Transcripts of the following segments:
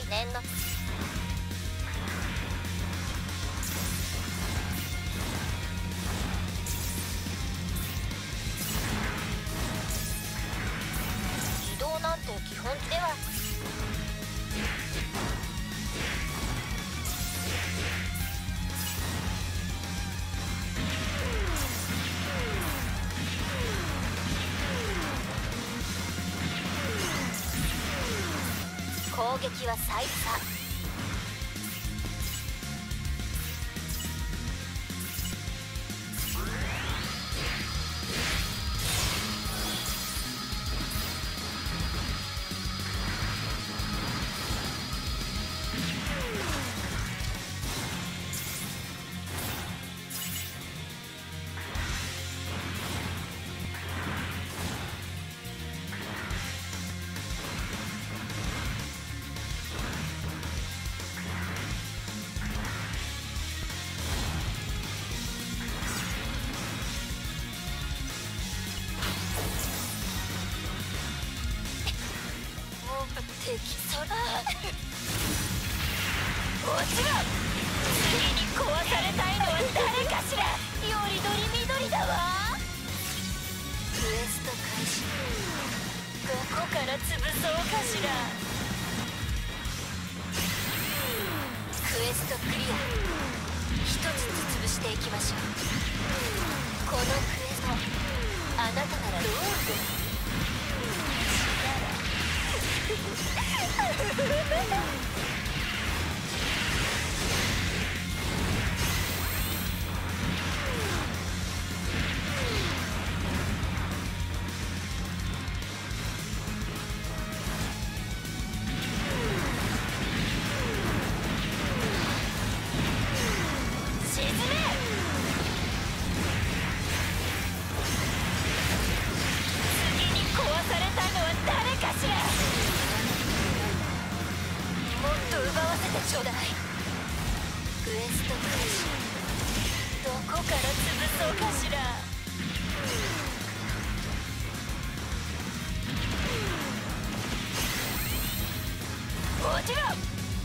念の移動なんて基本では攻撃は最多。敵そらもちろん次に壊されたいのは誰かしら。よりどりみどりだわ。クエスト開始。どこから潰そうかしら。クエストクリア。一つずつ潰していきましょう。このクエストあなたならどうぞ。ちょうだい。クエスト開始。どこから潰そうかしら。もちろん。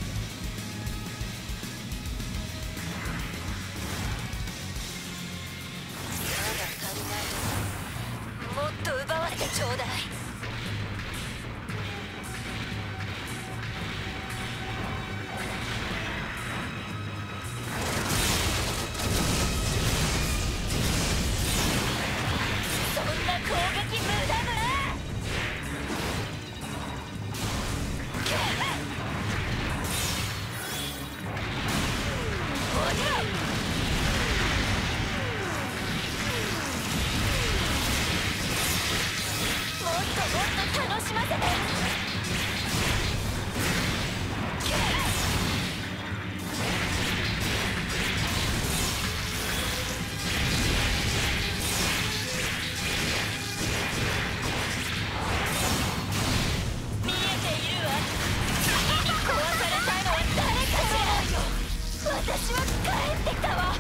まだ足りない。もっと奪わせてちょうだい。私は帰ってきたわ。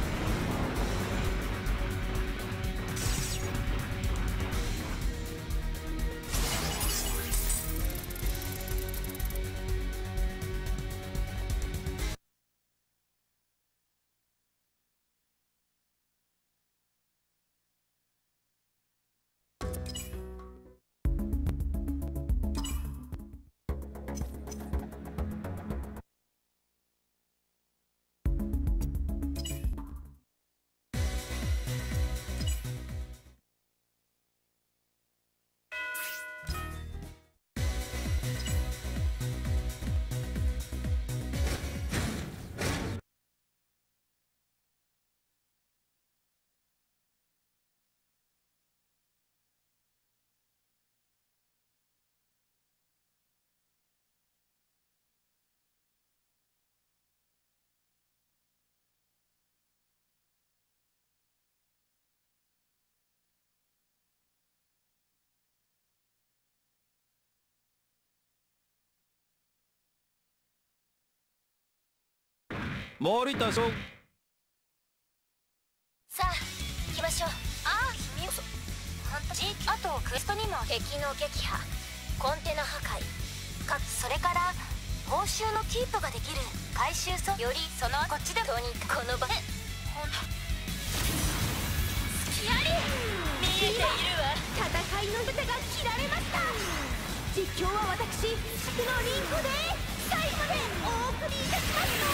森田さん。 さあ行きましょう。ああ君こそあとクエストにも敵の撃破、コンテナ破壊かつそれから報酬のキープができる。回収よりそのこっちでどうにかこの場で隙あり見えているわ。戦いの歌が切られました。実況は私宿のリンコで最後までお送りいたしますよ。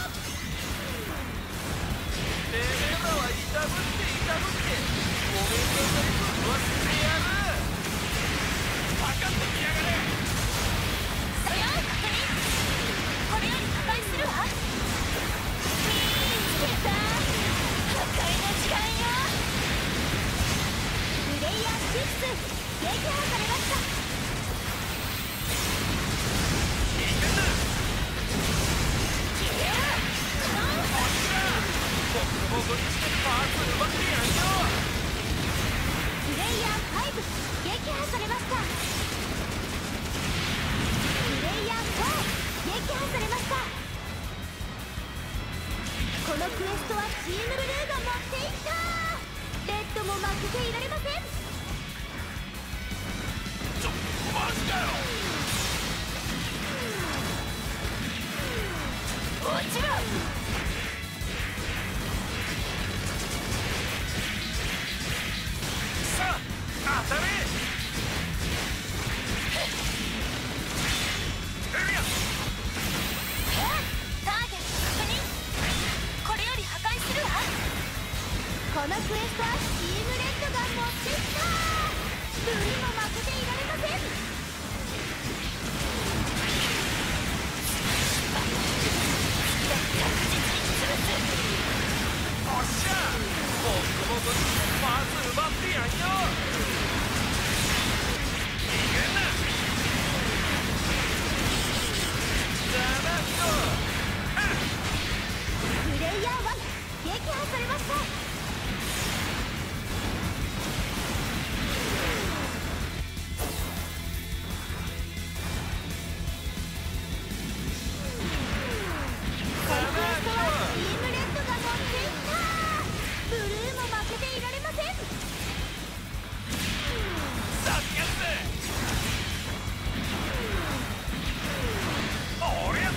てめえらは痛むってごめんなさい分忘れてやる。かかってきやがれ。 さよう確認。これより破壊するわ。見つけた。破壊の時間よ。プレイヤー6撃破されました。 いけんな。 キレアボコボコにしてパーツ奪ってやるよ。 プレイヤー5撃破されました。プレイヤー4撃破されました。このクエストはチームブルーが持っていった。レッドも負けていられません。 マジかよ。 もちろんさあ当たれ。エリアターゲット確認。これより破壊するわ。このクエストはチームレッドが持っていった。ブリも負けていられません。確実に潰す。 おっしゃボコボコにしてパーツ奪ってやんよ。いけんな。だなっプレイヤー1撃破されました。このクエストはチームレッドが持っていった。ブルーも負けていられません。 さっやつおりゃ。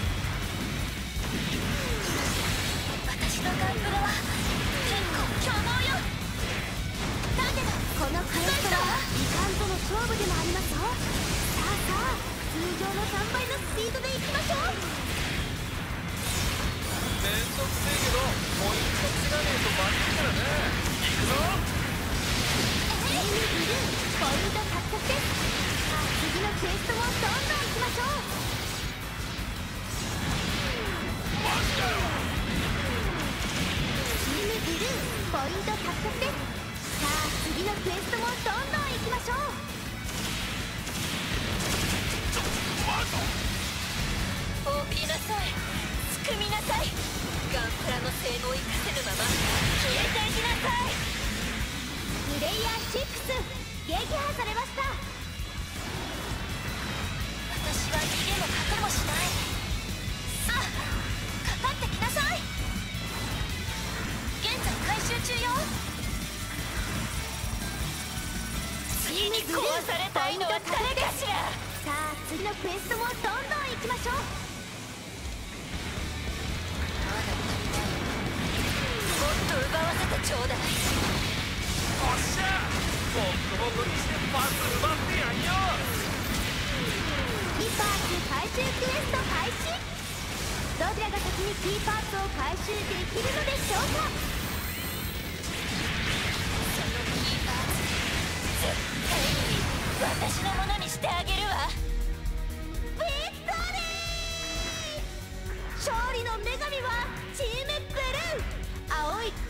私のガンプラは結構凶暴よ。だけどこのクエストは時間との勝負でもありますよ。さあさあ通常の3倍のスピードでいきましょう。 めんどくせえけどポイントつがねえと負けるからね。行くぞ。 チームブルーポイント獲得です。さあ次のクエストもどんどんいきましょう。 マジかよ。 チームブルーポイント獲得です。さあ次のクエストもどんどんいきましょう。大きなさい。すくみなさい。ガンプラの性能を生かせぬまま消えていきなさい。プレイヤー6撃破されました。私は逃げも隠れもしない。さあかかってきなさい。現在回収中よ。次に壊されたいのは誰かしら。さあ次のクエストもどんどん行きましょう。もっと奪わせてちょうだい。 おっしゃボコボコにしてパーツ奪ってやんよ。 キーパーツ回収クエスト開始。どちらが先にキーパーツを回収できるのでしょうか。そのキーパーツ絶対に私のものにしてあげるわ。ビクトリー。勝利の女神はチームブルー。青い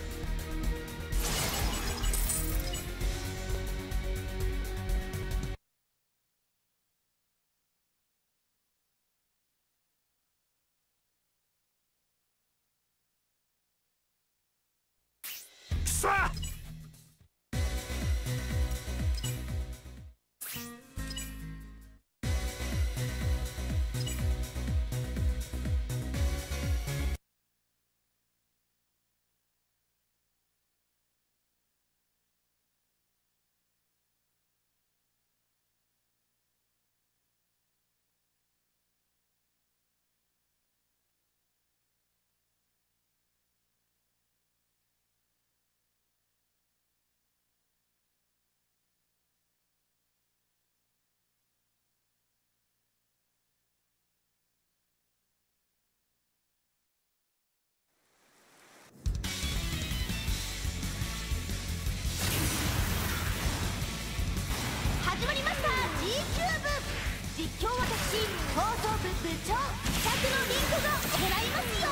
部長、100のリンクが狙いますよ。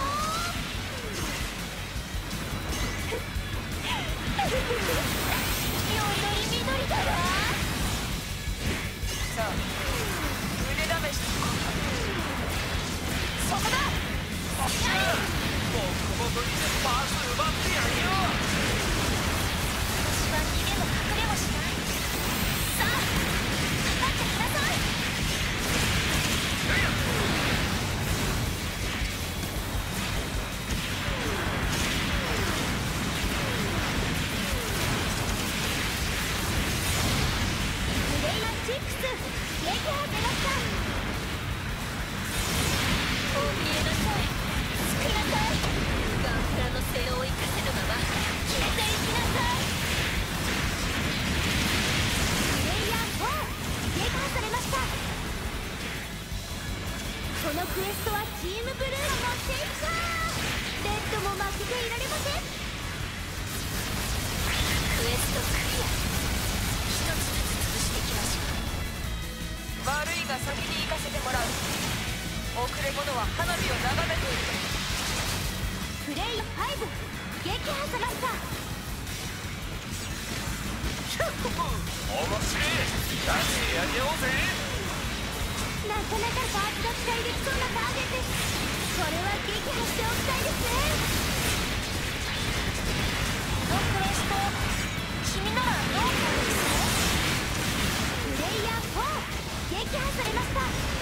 緑緑だわ。 さあ腕試しとこうか。そこだ。ボコボコにしてパース奪ってやるよ。 私は逃げも隠れもしない。さあかかってきなさい。プレイヤー6撃破出ました。怯えなさい、救いなさい。ガンプラの性能を生かせるまま消えていきなさい。プレイヤー4撃破されました。このクエストはチームブルーが持っていった。レッドも負けていられません。クエストクリア。一つずつ潰していきましょう。 悪いが先に行かせてもらう。遅れ者は花火を眺めている。 プレイ5撃破されました。 面白い。ガチやりようぜ。 なかなかパーツが期待できそうなターゲットです。これは撃破しておきたいですね。このクエスト、君ならどう思うんですか？プレイヤー4撃破されました。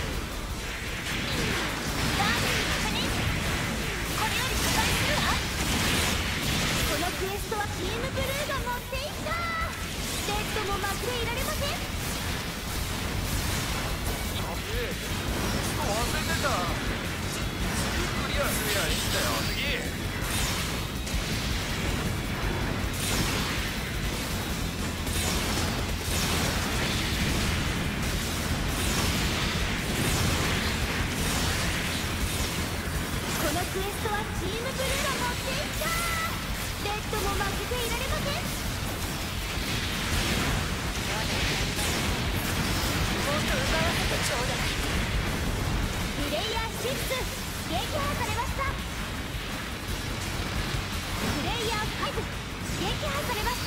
ダーメン確認。これより破壊するわ。このクエストはチームブルーが持っていった。レッドも負けていられません。 忘れてた。次クリアすりゃいいんだよ。次。 このクエストはチームブルーが持っていった。レッドも負けていられません。 もっと奪わせてちょうだい。 プレイヤー6撃破されました。プレイヤー5撃破されました。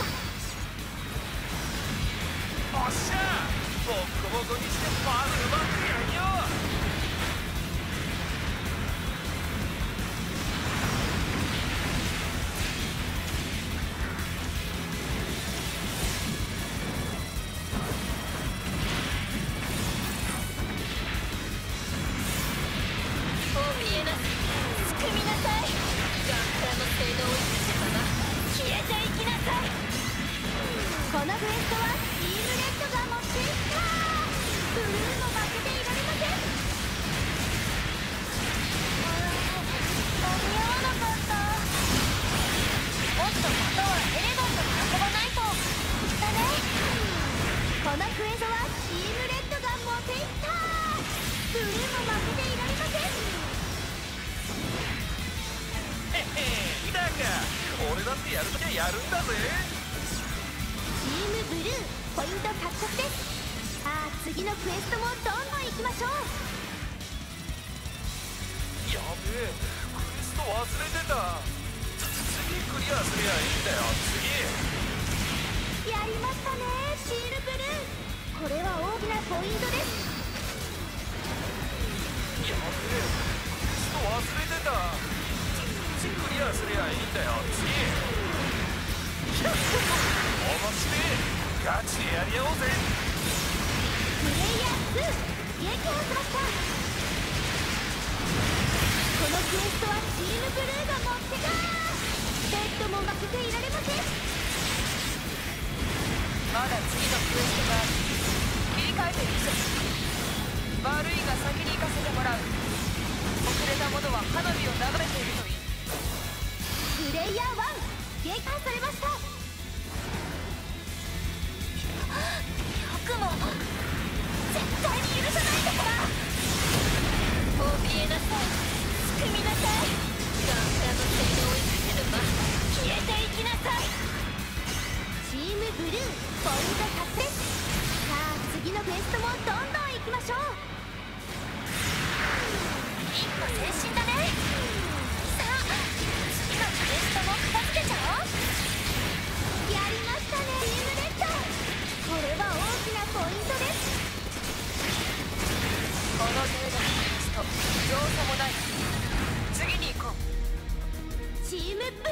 おっしゃ。ボッコボコにしてパース奪ってやるよ。 怯えなさい、すくみなさい。ガンプラの性能を生かせば消えていきなさい。このクエストはチームレッドが持っていった。ブルーも負けていられません。間に合わなかった。もっと物はエレガントに運ばないと。だね。このクエストはチームレッドが持っていった。ブルーも負けていられません。 へへ、だが俺だってやるときはやるんだぜ。 チームブルーポイント獲得です。さあ次のクエストもどんどん行きましょう。 やべえ、クエスト忘れてた。次クリアすりゃいいんだよ。次。 やりましたねシールブルー。これは大きなポイントです。 やべえ、クエスト忘れてた。次クリアすりゃいいんだよ。次。面白い。ガチでやり合おうぜ。 プレイヤー2撃破しました。このクエストはチームブルーが持ってた。レッドも負けていられません。 まだ次のクエストがある。切り替えてみせる。悪いが先に行かせてもらう。遅れた者は花火を眺めているといい。 プレイヤー1撃破されました。よくも絶対に許さないんだから。怯えなさい、すくみなさい。ガンプラの性能を生かせるま消えていきなさい。チームブルーポイント達成。さあ、次のクエストもどんどん行きましょう。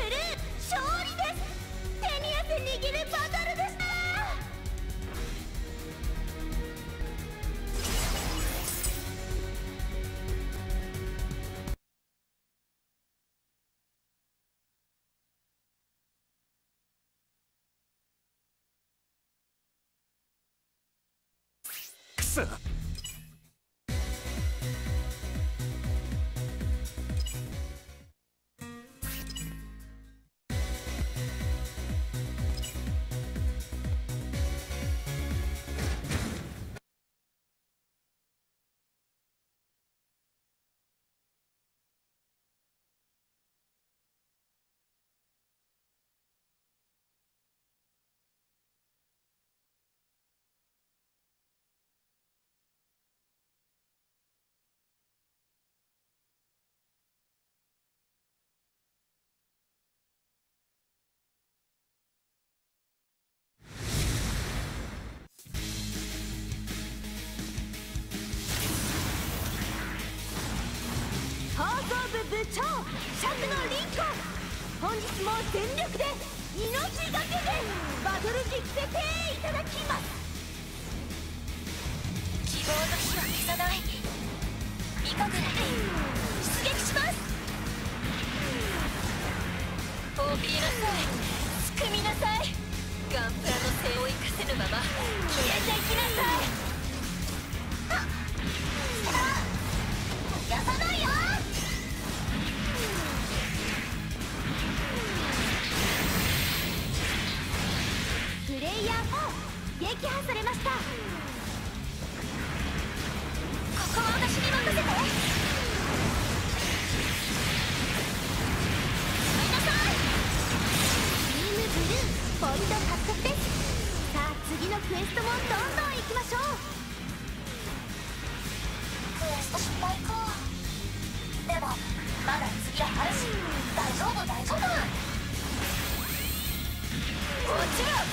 ルー勝利です。手に汗握るバトルでした。 くそ。 放送部部長釈の凛子、本日も全力で命がけでバトル実せていただきます。希望の火は消さない。ミカグラで出撃します。怯えなさい、すくみなさい。ガンプラの背を生かせぬまま消えていきなさい。やさないよ。プレイヤー4撃破されました。ここは私に任せて。ごめんなさい。チームブルーポイント獲得です。さあ次のクエストもどんどん行きましょう。クエスト失敗か。でもまだ次はあるし、大丈夫大丈夫。もちろん。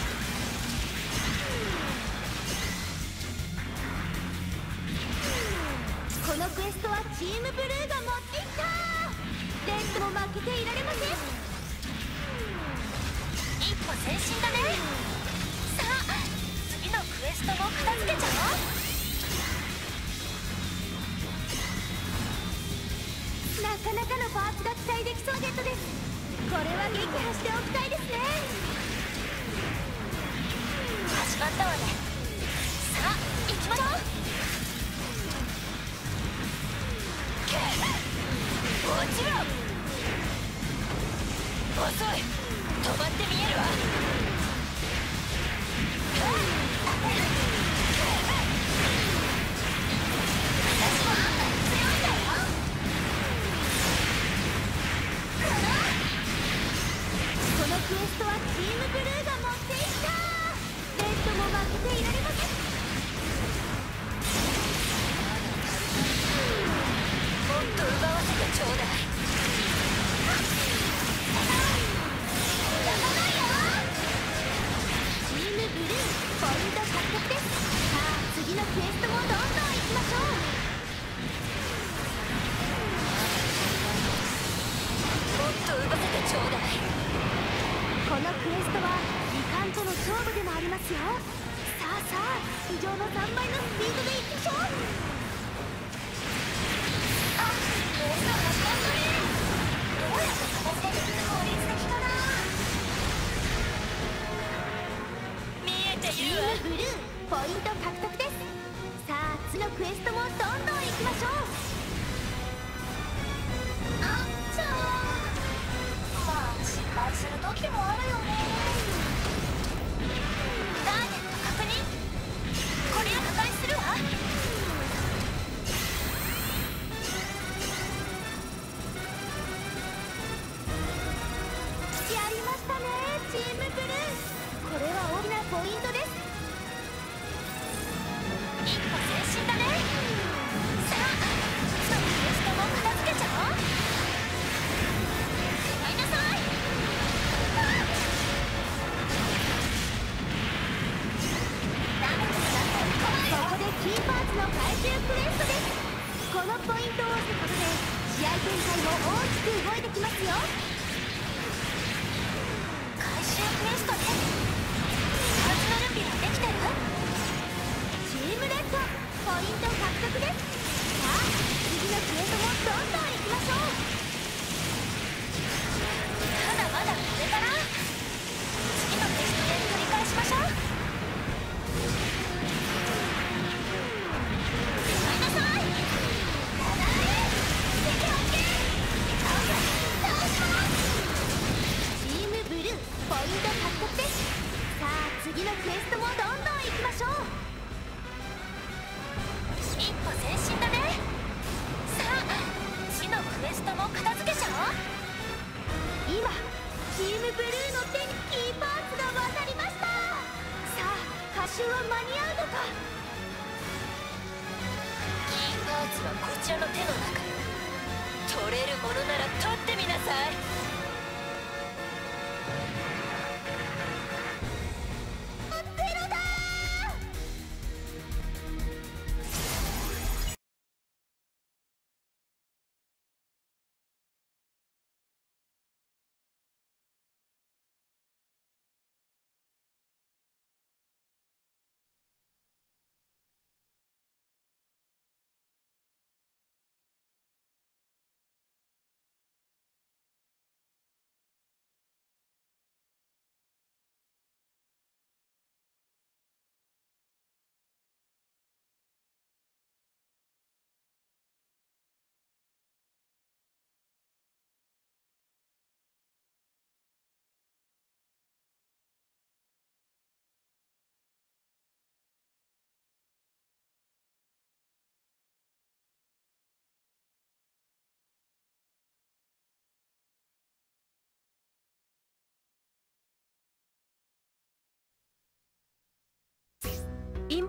このクエストはチームブルーが持っていった。レッドも負けていられません。一歩前進だね。さあ次のクエストも片付けちゃおう。なかなかのパーツが期待できそうゲットです。これは撃破しておきたいですね。始まったわね。さあ行きましょう。もちろん。遅い、止まって見えるわ。私も強いんだよ。このクエストはチームブルーが持っていった。レッドも負けていられません。もっと奪わせてちょうだい。やらないよ。チームブルーポイント獲得です。さあ次のクエストもどんどん行きましょう。もっと奪わせてちょうだい。このクエストは時間との勝負でもありますよ。さあさあ地上の3倍のスピードでいきましょう。あ、クエスト始まったね。どうやって片付けて効率的かな。見えているわ。チームブルーポイント獲得です。さあ次のクエストもどんどん行きましょう。あっちゃー。まあ失敗する時もあるよね。ターゲット確認。これを破壊するわ。やりましたねチームブルー。これは大きなポイントです。一歩前進だね。さあ次のクエストも片付けちゃおう。ごめんなさい。ここでキーパーツの回収クエストです。このポイントを押すことで試合展開も大きく動いてきますよ。 次のクエストもどんどん行きましょう。一歩前進だね。さあ次のクエストも片付けちゃおう。今チームブルーの手にキーパーツが渡りました。さあ回収は間に合うのか。キーパーツはこちらの手の中。取れるものなら取ってみなさい。ゼロだイン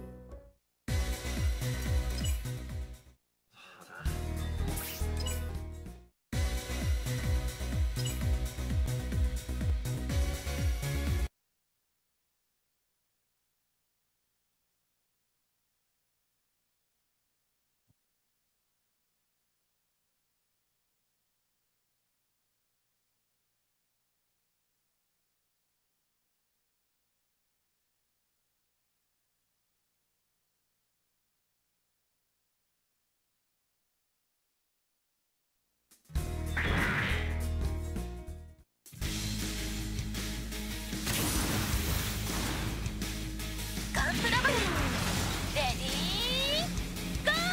ガンプダブルレディーゴー。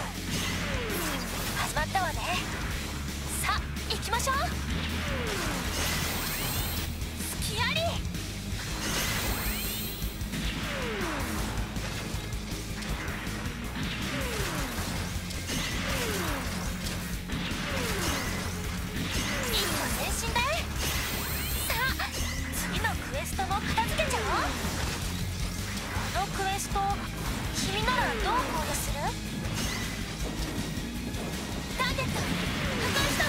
始まったわね。さあ行きましょう。隙あり。一歩前進だよ。さあ次のクエストも片付けちゃおう。このクエスト君ならどう行動する？ターゲット破壊したわ。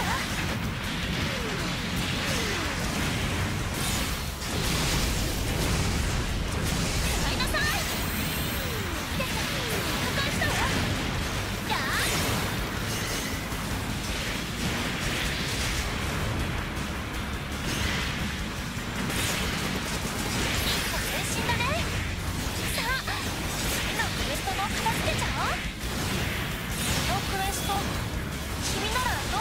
使いなさい。ターゲット破壊したわ。やあ一歩前進だね。さあ次のクエストも片付けちゃおう。このクエスト君ならど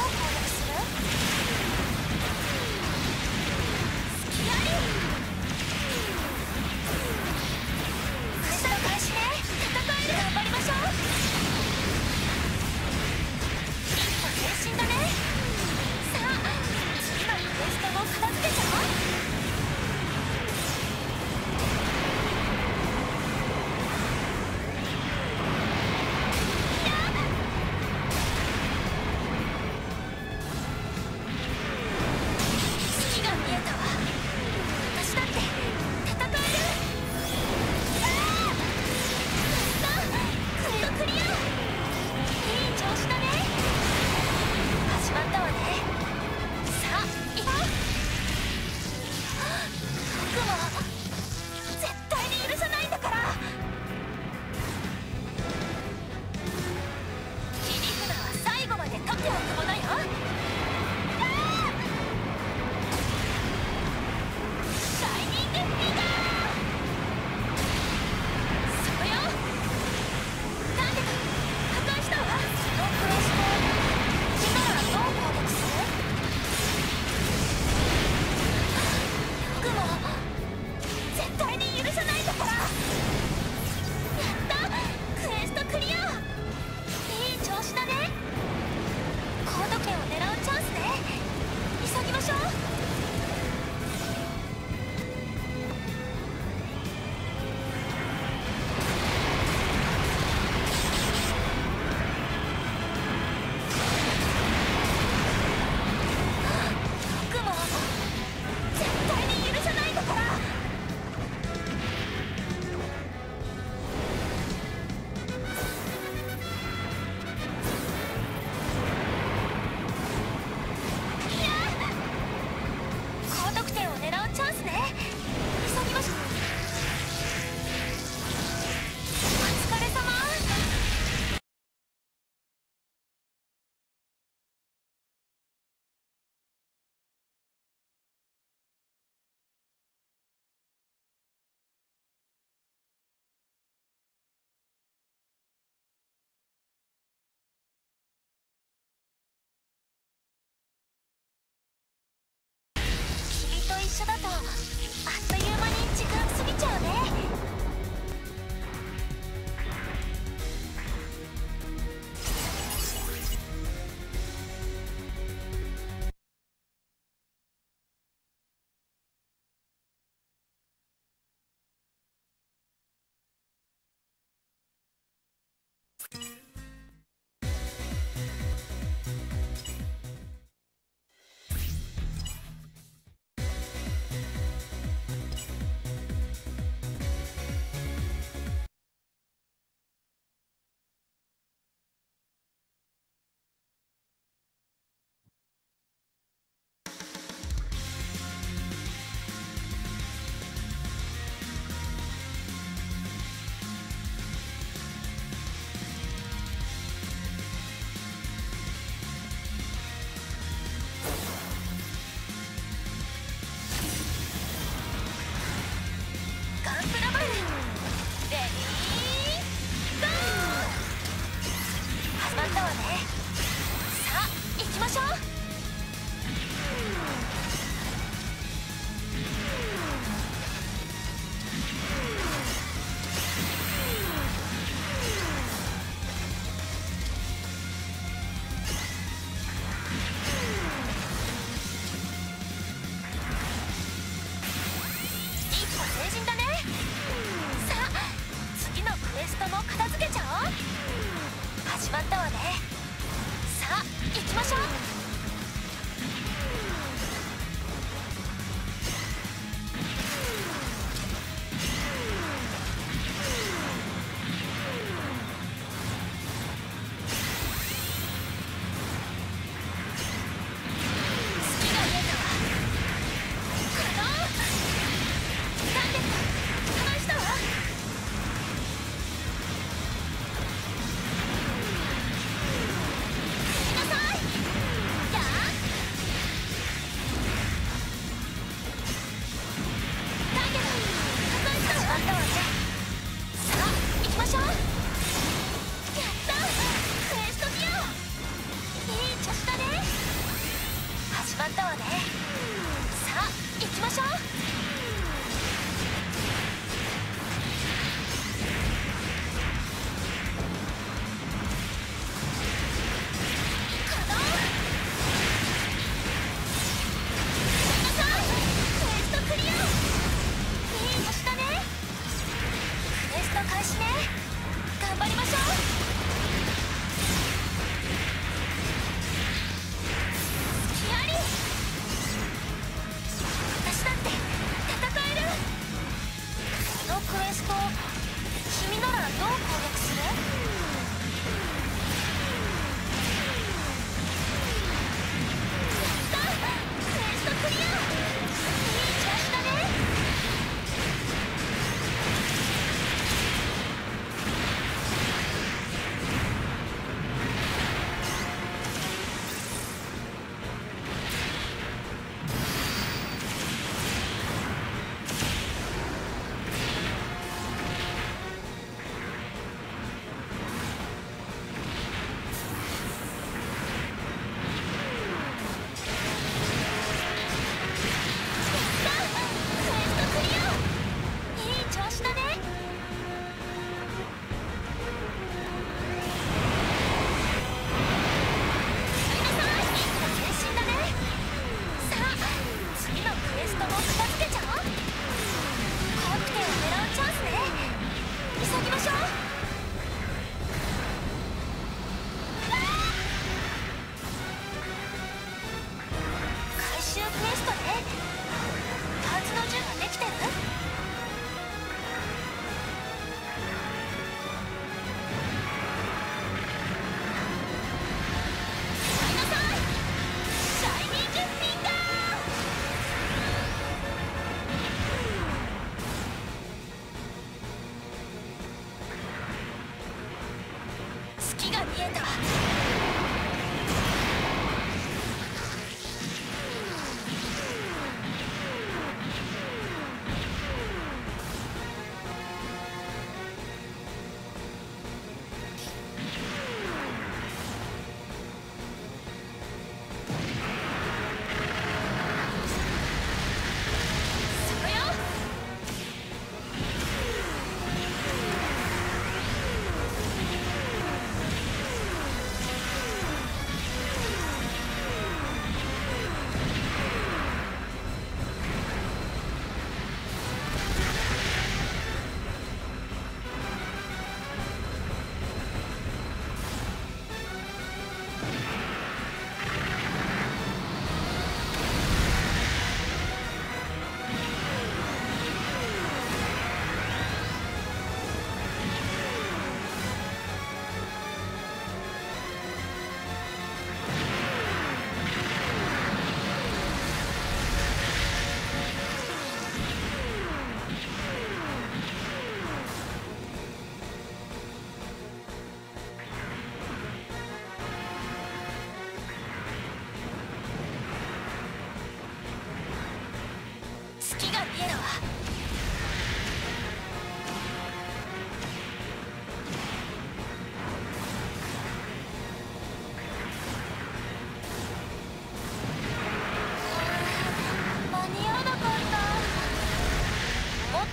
緒だとあっという間に時間過ぎちゃうね。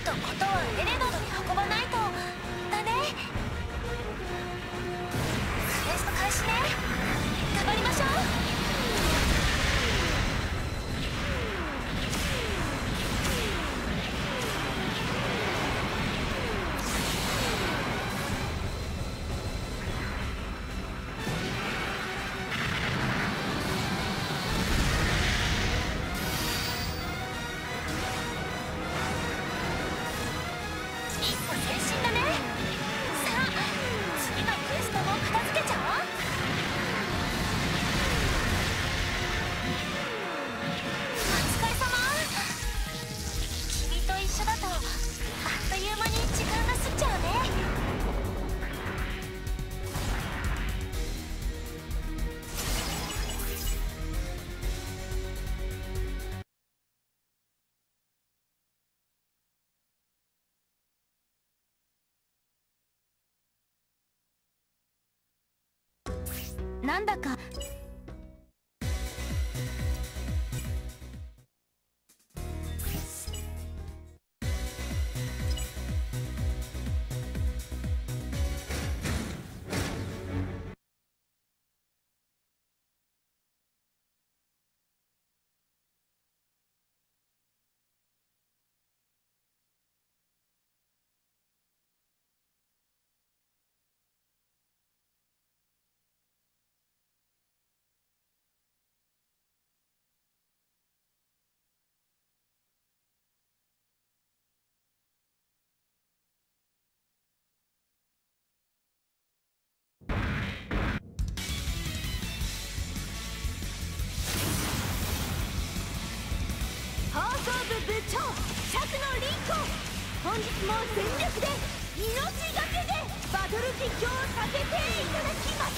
とことはエレノードに運ばないとだね。クエスト開始ね。頑張りましょう。なんだか部長、シャクのリンコ、本日も全力で命がけでバトル実況をさせていただきます。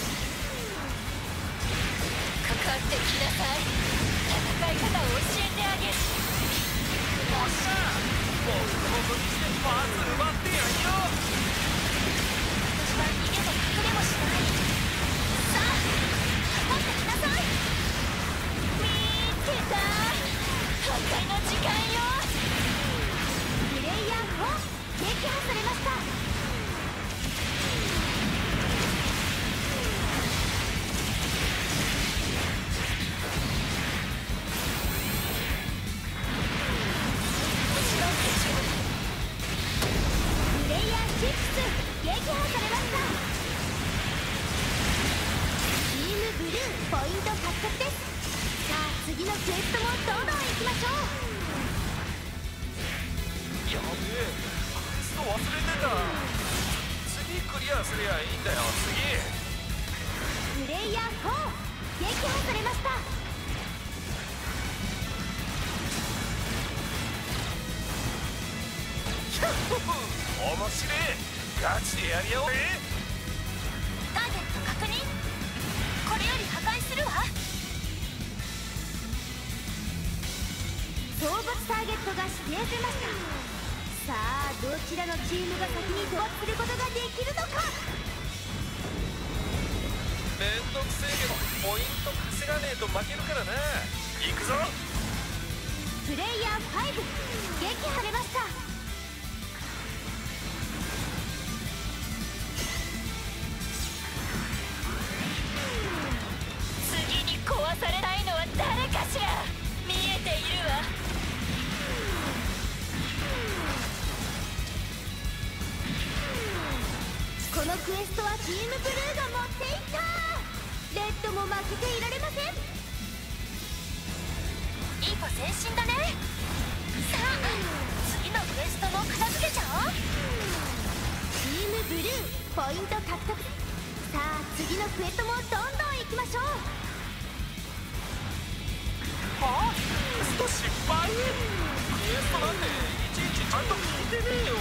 かかってきなさい。戦い方を教えてあげる。 おっしゃ、僕もこっちでパーツ奪ってやんよ。 私は逃げも隠れもしない。さあ、かかってきなさい。見つけた。破壊の時間よ。プレイヤー4撃破されました。もちろんでしょう。プレイヤー6撃破されました。チームブルーポイント獲得です。さあ次のクエストもどんどん行きましょう。 やべえ、クエスト忘れてた。次クリアすりゃいいんだよ。 プレイヤー4撃破されました。 面白い。ガチでやりやおう。 ターゲット確認。これより破壊するわ。討伐ターゲットが指定されました。さあどちらのチームが先に討伐することができるのか。 めんどくせえけどポイント稼がねえと負けるからな。行くぞ。 プレイヤー5撃破されました。次に壊されたいのは誰かしら。見えているわ。このクエストはチームブルーが持っていった。レッドも負けていられません。いい子前進だね。さあ次のクエストも片付けちゃおう。チームブルーポイント獲得。さあ次のクエストもどんどん行きましょう。 はあ、クエスト失敗。クエストなんていちいちちゃんと聞いてねえよ。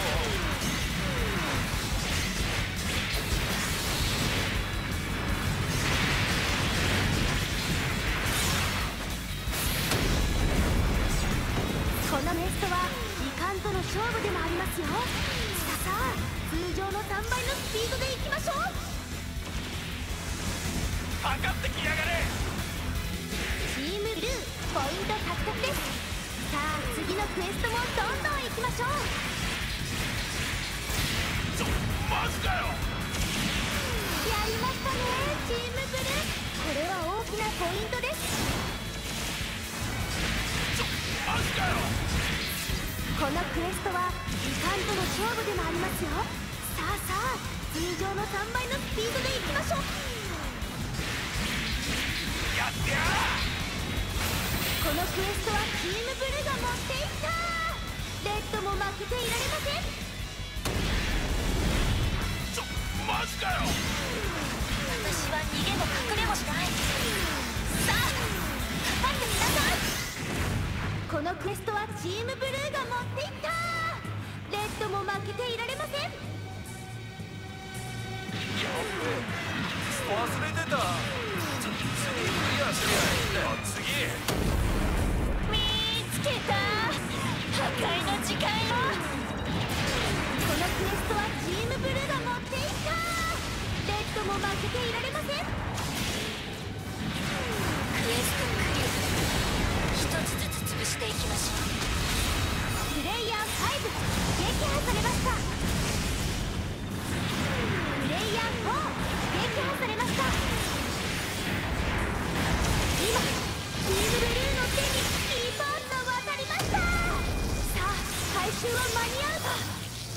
このメストは時間との勝負でもありますよ。さあ通常の3倍のスピードでいきましょう。 測ってきやがれ。 チームブルーポイント獲得です。さあ次のクエストもどんどんいきましょう。 マジかよ。 やりましたねチームブルー。これは大きなポイントです。 マジかよ。 このクエストは時間との勝負でもありますよ。さあさあ、通常の3倍のスピードでいきましょう。 やってや。 このクエストはチームブルーが持っていった。レッドも負けていられません。 マジかよ。 私は逃げも隠れもしない。さあかかってみなさい。このクエストはチームブルーが持っていった。レッドも負けていられません。 やべえ、忘れてた。次クリアすりゃいいんだよ。次見つけた。破壊の時間よ。このクエストはチームブルーが持っていった。レッドも負けていられません。クエストクリア。一つずつ潰していきましょう。プレイヤー5撃破されました。プレイヤー4撃破されました。今チームブルーの手にキーパーが渡りました。さあ回収は間に合うか。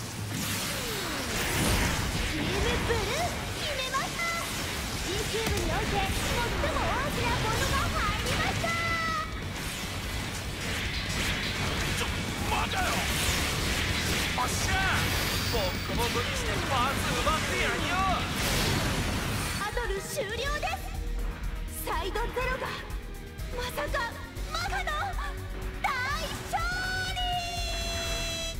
チームブルー決めました。Gキューブにおいて最も大きなボードが入りました。 バカよ。おっしゃ、ボッコボコにしてパーツ奪ってやんよ。 バトル終了です。サイドゼロがまさかマガの大勝利。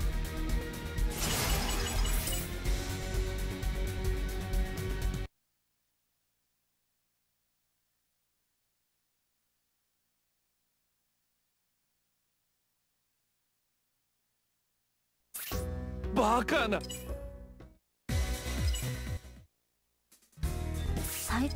バカな。 はい。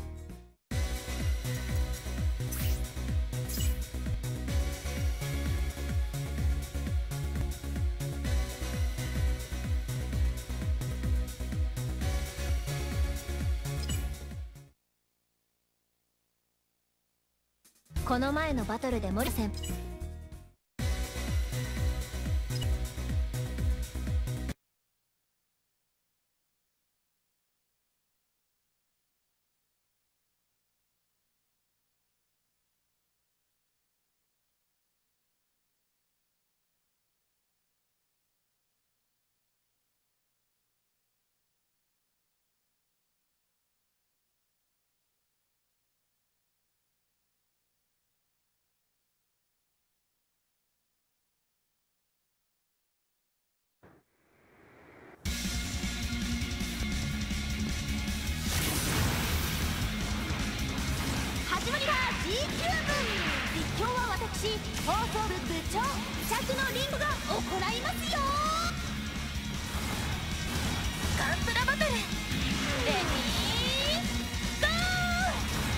この前のバトルで森戦。始まりだ G キューブ。実況は私放送部部長着のリンゴが行いますよ。ガンプラバトルレディーゴー。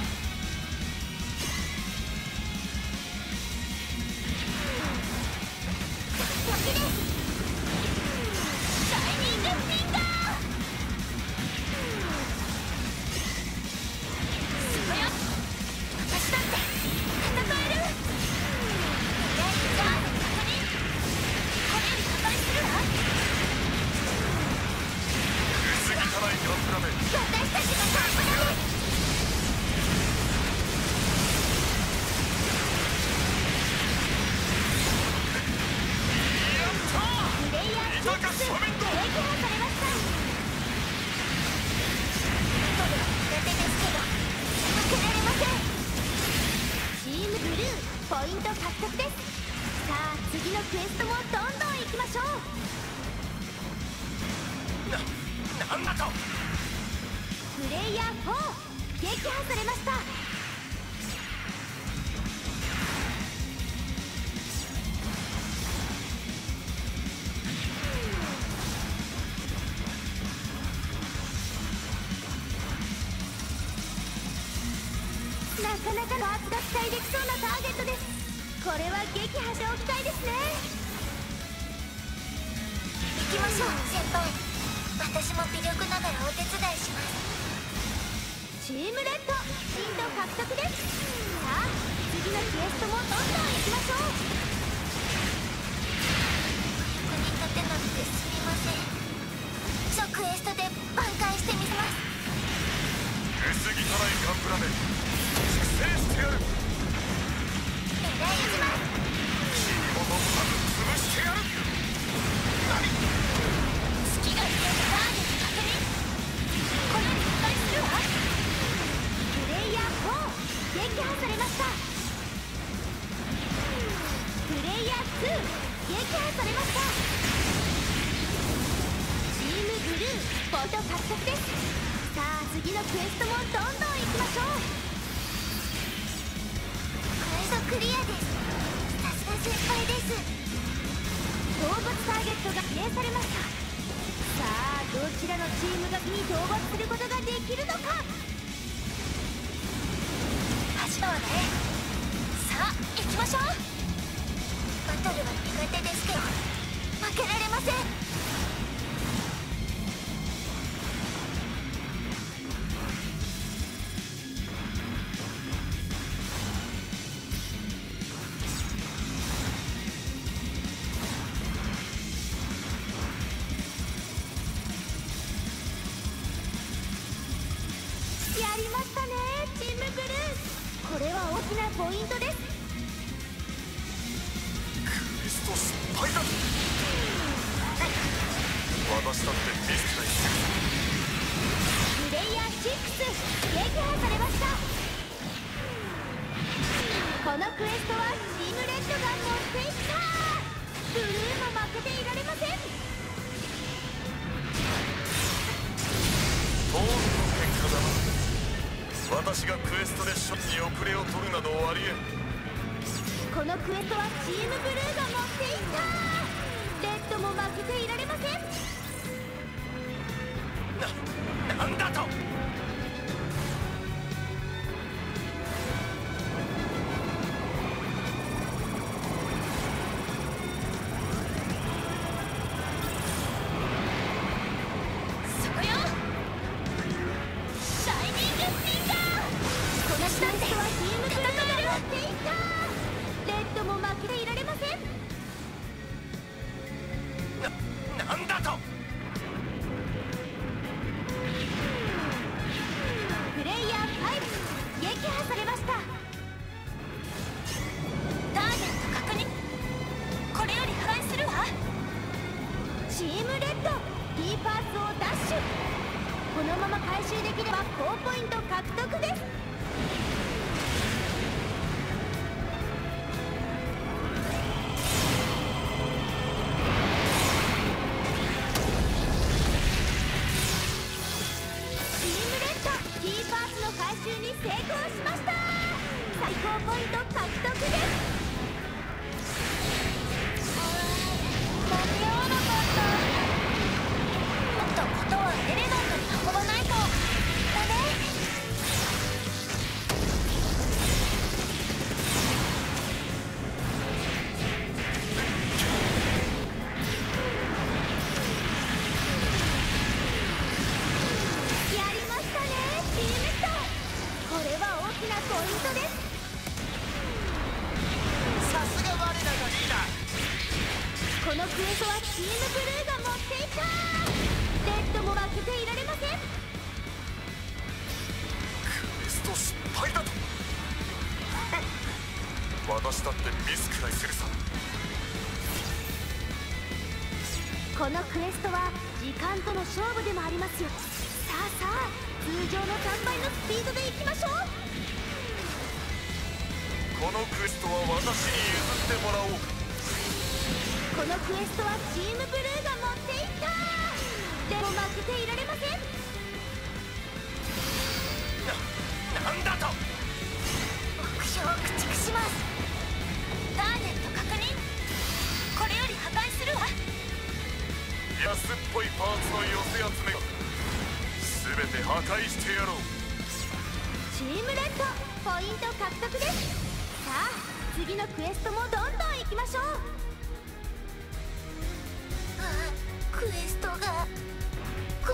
時ですシャイニングフィンガー。そよ私だって戦える。レイジャーの確認。これより破壊するわ。 次かないガンプラメ。 私たちがガンプラです。 やったー。 プレイヤー2撃破されました。トルは苦手ですけど負けられません。チームブルーポイント獲得です。さあ次のクエストもどんどん行きましょう。 なんだと。 プレイヤー4撃破されました。なかなかの圧が期待できそうなターゲットです。これは撃破しておきたいですね。行きましょう先輩。 私も微力ながらお手伝いします。チームレッドヒント獲得です。さあ次のクエストもどんどん行きましょう。お役に立てなくてすみません。クエストで挽回してみせます。 薄汚いガンプラで粛清してやる。 お願いします。 君をもまず潰してやる。 月が消えたターゲット確認。これに破壊するわ。プレイヤー4撃破されました。プレイヤー2撃破されました。チームブルーポイント獲得です。さあ次のクエストもどんどん行きましょう。クエストクリアです。さすが先輩です。討伐ターゲットが指定されました。さあどちらのチームがに討伐することができるのか。始まるね。さあ行きましょう。バトルは苦手ですけど負けられません。やりましたねチームブルー。これは大きなポイントです。 クエスト失敗だ。私だってミスない。 プレイヤー6撃破されました。このクエストはチームレッドが持っていった。ブルーも負けていられません。 当然の結果だな。私がクエストで勝利に遅れを取るなどありえん。 このクエストはチームブルーが持っていった。レッドも負けていられません。 なんだと。 そこよシャイニングフィンガー。このクエストはチームブルーが持っていった。レッドも負けていられません。 なんだと。 プレイヤー5撃破されました。ターゲット確認。これより破壊するわ。チームレッド P パーツをダッシュ。このまま回収できれば高ポイント獲得です。チームレッド P パーツの回収に成功しました。最高ポイント獲得です。間に合わなかった。もっとことはエレガントに運ばないと。ダメ。やりましたねチームレッド。これは大きなポイントです。 さすが我らがリーダー。 このクエストはチームブルーが持っていた。レッドも負けていられません。 クエスト失敗だと。私だってミスくらいするさ。 このクエストは時間との勝負でもありますよ。さあさあ通常の3倍のスピードでいきましょう。 このクエストは私に譲ってもらおう。 このクエストはチームブルーが持っていった。でも負けていられません。 なんだと。 目標を駆逐します。ターゲット確認。これより破壊するわ。 安っぽいパーツの寄せ集めが全て破壊してやろう。 チームレッドポイント獲得です。さあ次のクエストもどんどん行きましょう。クエストが5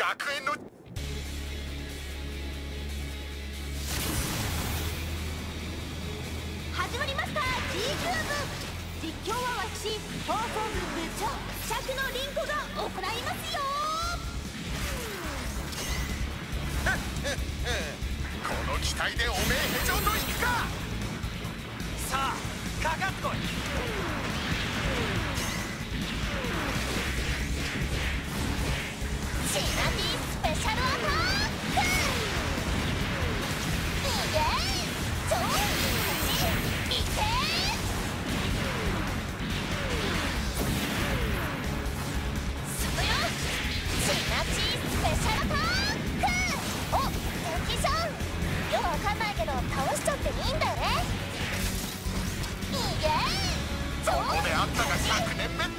100円の始まりました G キューブ。実況は私放送部部長釈野凛子が行いますよ。 この機体でおめえへ上といくか。さあかかってこい。 シナティスペシャルアタック。イエーイ超いけそこよ。シナティスペシャルアタック。お、敵じゃん。よくわかんないけど倒しちゃっていいんだよね。イエーイ超ここであったが100年目って。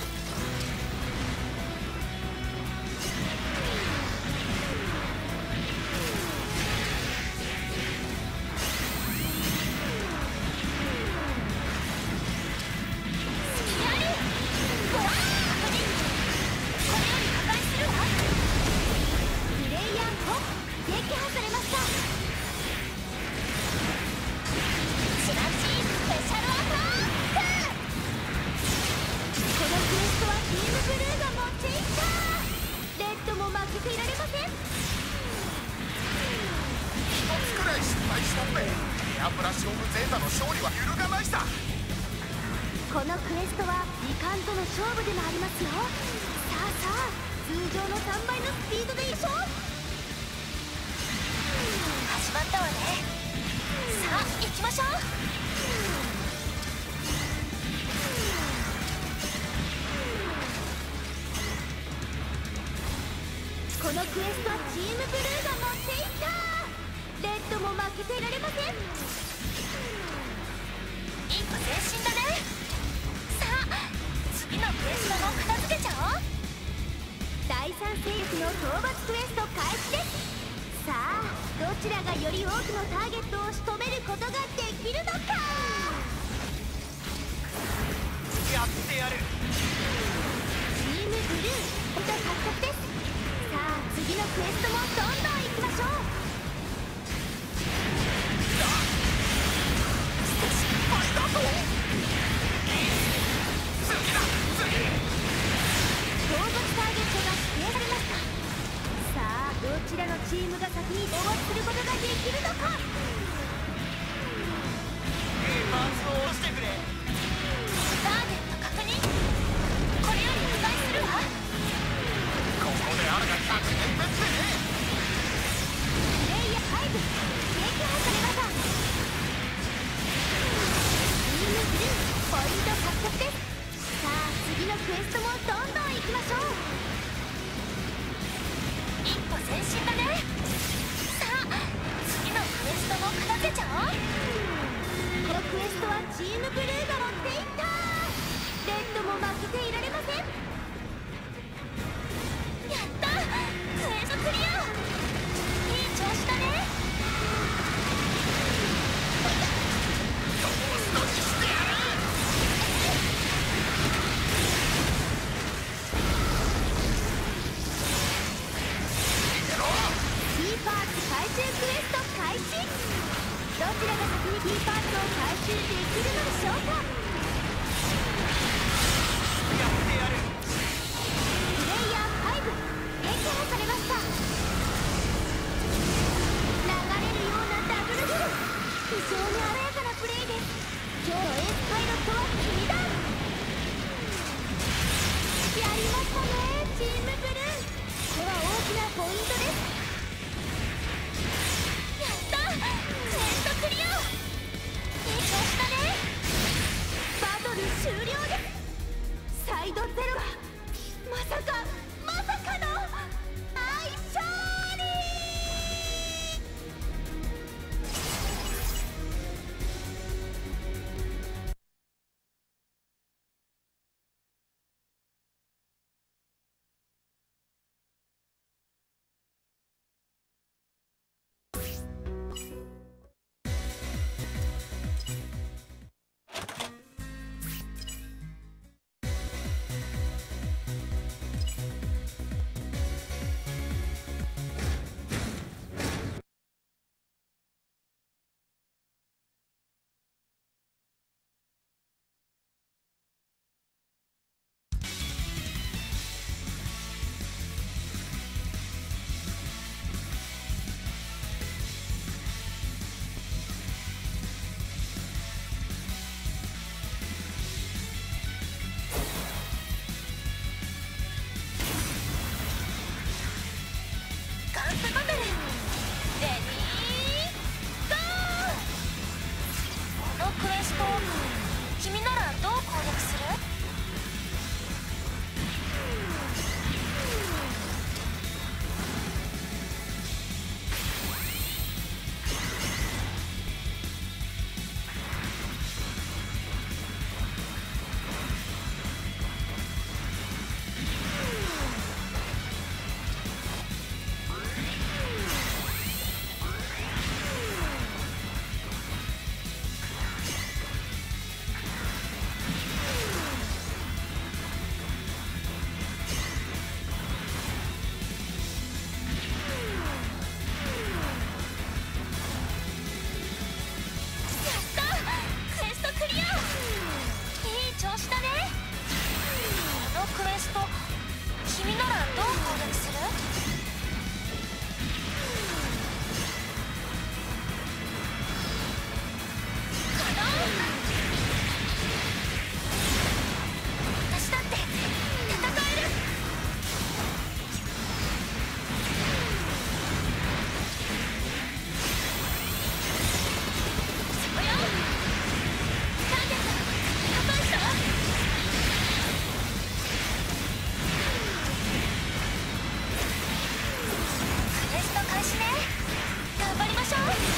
このクエストは時間との勝負でもありますよ。さあさあ、通常の3倍のスピードで一緒。始まったわね。さあ行きましょう。このクエストはチームブルーが持っていった。レッドも負けていられません。一歩前進だね。さあ次のクエストも片付けちゃおう。第三勢力の討伐クエスト開始です。さあどちらがより多くのターゲットを仕留めることができるのか。 やってやる。 チームブルーポイント獲得です。さあ次のクエストもどんどん行きましょう。 失敗だぞ。次だ次。 討伐ターゲットが指定されました。さあどちらのチームが先に討伐することができるのか。 パーツを下ろしてくれ。 ターゲット確認。これより破壊するわ。 ここであるが100年目ってね。 プレイヤー5撃破されました。チームブルーポイント獲得です。さあ次のクエストもどんどん行きましょう。一歩前進だね。さあ次のクエストも片付けちゃおう。このクエストはチームブルーが持っていった。レッドも負けていられません。やったクエストクリア。いい調子だね。 トーストにしてやる。 キーパーツ回収クエスト開始。どちらが先にキーパーツを回収できるのでしょうか。 やってやる。 プレイヤー5撃破されました。流れるようなダブルキル。非常に鮮やかなプレイです。今日のエースパイロットは君だ。やりましたねチームブルー。これは大きなポイントです。やったクエストクリア。いい調子だね。バトル終了です。サイドゼロがまさかの大勝利。 ンスバトルレディーゴー。このクエスト君ならどう攻略する？君ならどう攻略する？私だって戦える。そこよ。ターゲット破壊したわ。開始ね。頑張りましょう。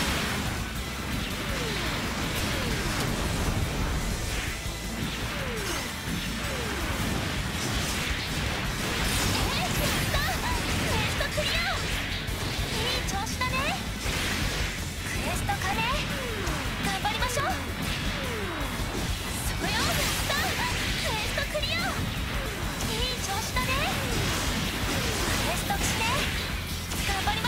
やった。クエストクリア。いい調子だね。クエスト化ね。頑張りましょう。そこよ。やった。クエストクリア。いい調子だね。クエストしね。頑張りましょう。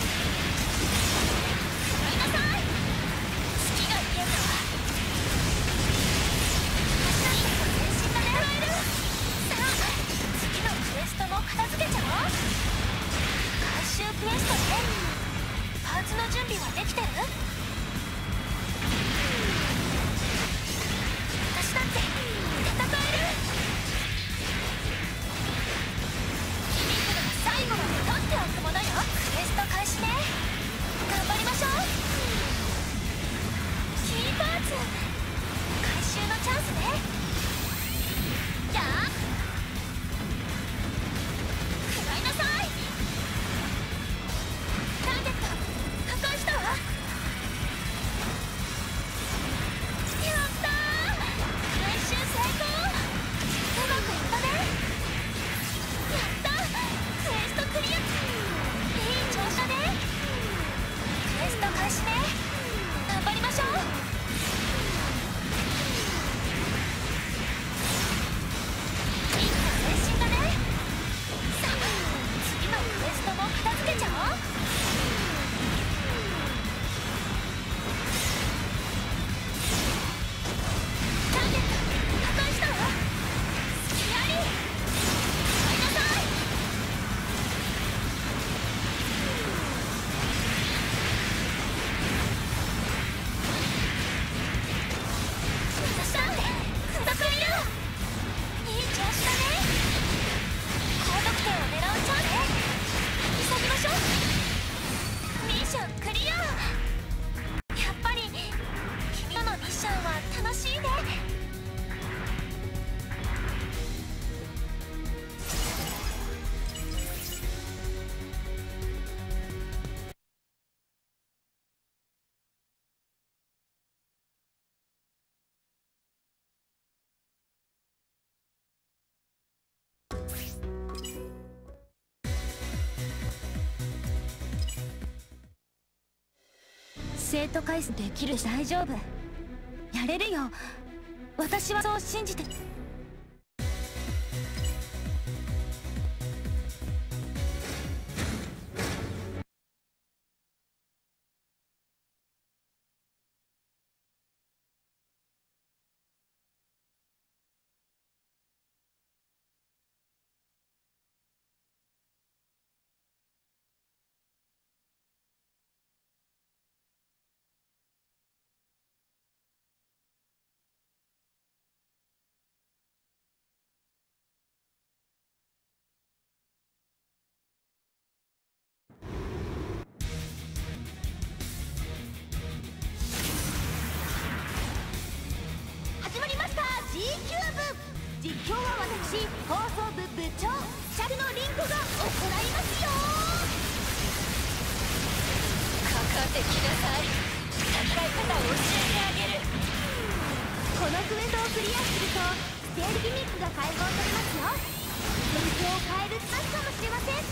片付けちゃおう。回収クエストね。パーツの準備はできてる？私だって戦える。切り札は最後まで取っておくものよ。クエスト開始ね。頑張りましょう。キーパーツ回収のチャンスね。じゃあ生徒回数できるし大丈夫。やれるよ。私はそう信じて。 実況は私放送部部長シャルのリンコが行いますよ。かかってきなさい。戦い方を教えてあげる。このクエストをクリアするとステールギミックが解放されますよ。戦況を変えるチャンスかもしれません。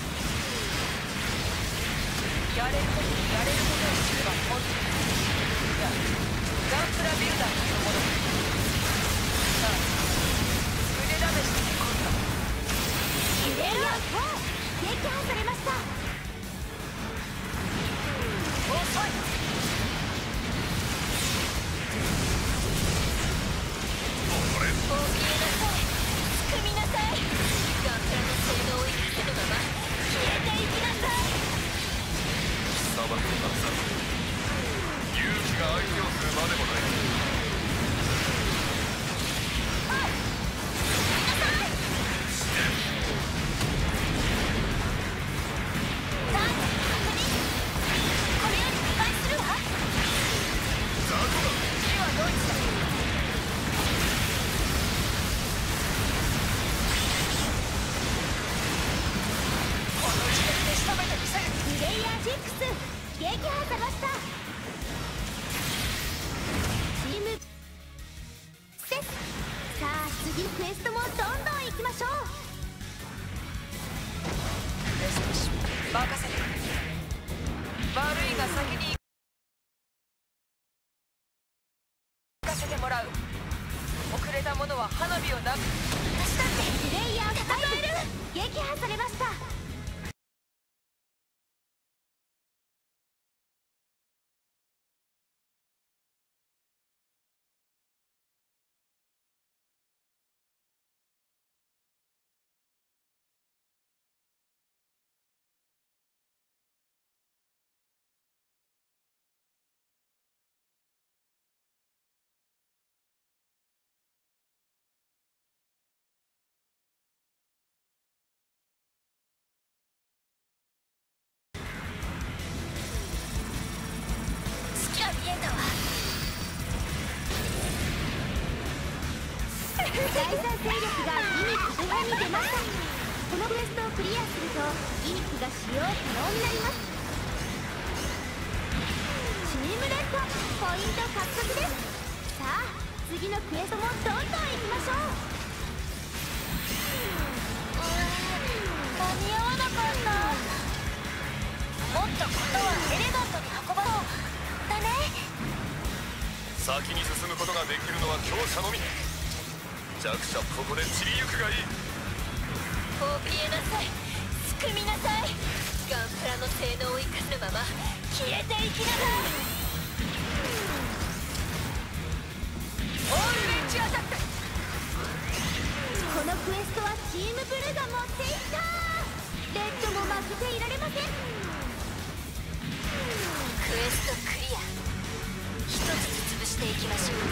やれることをすれば本当にガンプラビルダーというもの。さあ腕試しに今度プレイヤー4撃破されました。 遅い。 大きいなさい。組みなさい。ガンプラの性能を生かせぬまま消えていきなさい。 貴様となさ勇気が相手をするまでもない。 撃破されました。チームセス。さあ次のクエストもどんどん行きましょう。 よし任せて。悪いが先に行かせてもらう。遅れた者は花火をなく。 私だってプレイヤー5撃破されました。第三勢力がギミック不変に出ました。このクエストをクリアするとギミックが使用可能になります。チームレッドポイント獲得です。さあ次のクエストもどんどん行きましょう。間に合わなかった。もっとことはエレガントに運ばそうだね。 先に進むことができるのは強者のみ。弱者ここで散りゆくがいい。 こう消えなさい。すくみなさい。ガンプラの性能を生かすまま消えていきなさい。 オールレンジアタック。 このクエストはチームブルーが持っていった。レッドも負けていられません。クエストクリア。一つずつ潰していきましょう。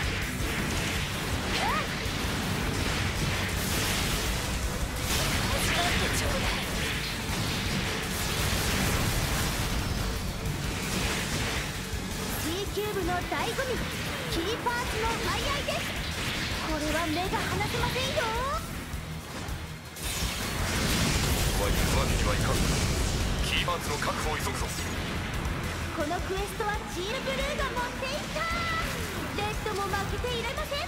ちょうだい。G キューブの醍醐味キーパーツの最愛です。これは目が離せませんよ。 わけにはいかん。キーパーツの確保を急ぐぞ。 このクエストはチームブルーが持っていった。レッドも負けていられません。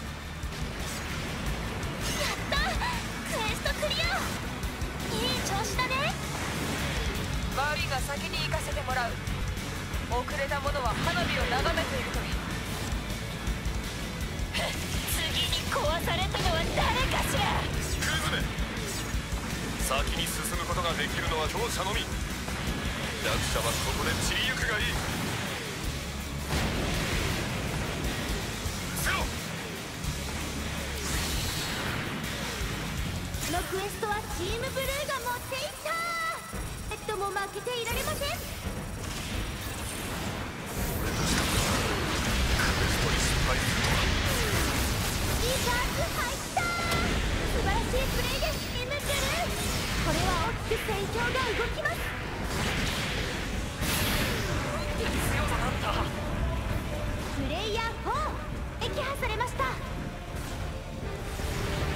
やったクエストクリア。いい調子だね。 悪いが先に行かせてもらう。遅れた者は花火を眺めているといい。 次に壊されたのは誰かしら。 クズめ、先に進むことができるのは強者のみ。弱者はここで散りゆくがいい。せろ。 このクエストはチームブルーが持っていった。レッドも負けていられません。 俺としたことはクエストに失敗するとは。 いいパーツ入った。素晴らしいプレイですチームブルー。これは大きく戦況が動きます。 強さなんだ。 プレイヤー4撃破されました。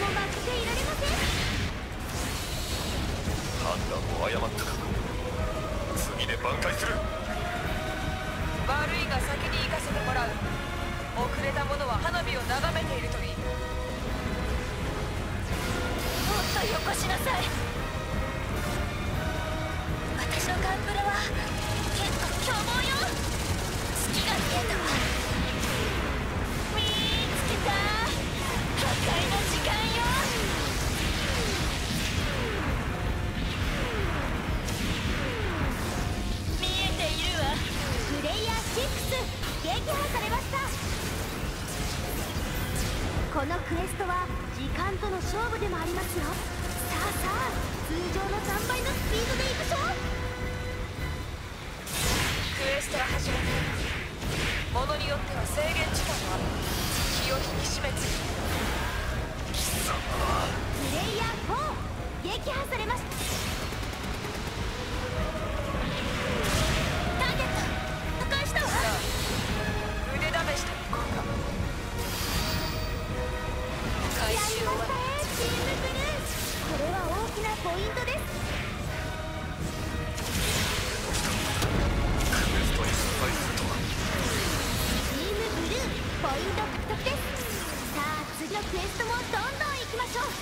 負けていられません。 判断を誤ったか。次で挽回する。 悪いが先に行かせてもらう。遅れた者は花火を眺めているといい。 もっとよこしなさい。私のガンプラは結構凶暴よ。月が見えたわ。見つけた。破壊の時間よ。見えているわ。プレイヤー6撃破されました。このクエストは時間との勝負でもありますよ。さあさあ、通常の3倍のスピードでいきましょう。 クエストが始まっている。ものによっては制限時間もある。気を引き締めている。 貴様。 プレイヤー4撃破されました。ターゲット破壊したわ。 さあ、腕試しといこうか。回やり収はましたね、チームブルー。これは大きなポイントです。 クエストに失敗するとは。 チームブルーポイント獲得です。さあ次のクエストもどんどん行きましょう。